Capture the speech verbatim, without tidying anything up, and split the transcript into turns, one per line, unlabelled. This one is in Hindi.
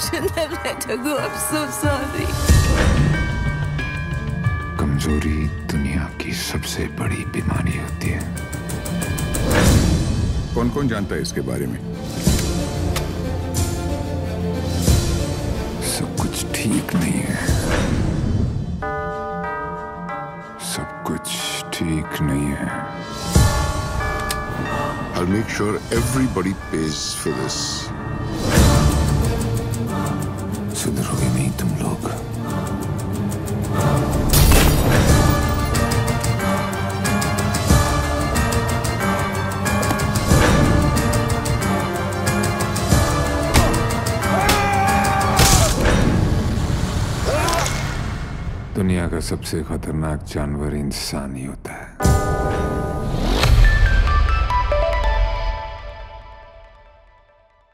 shouldn't have let her go. I'm so sorry.
कमजोरी दुनिया की सबसे बड़ी बीमारी होती है।
कौन कौन जानता है इसके बारे में?
सब कुछ ठीक नहीं है। सब कुछ ठीक नहीं है।
I'll make sure everybody pays for this.
सुधरोगे नहीं तुम लोग। दुनिया का सबसे खतरनाक जानवर इंसान ही होता है।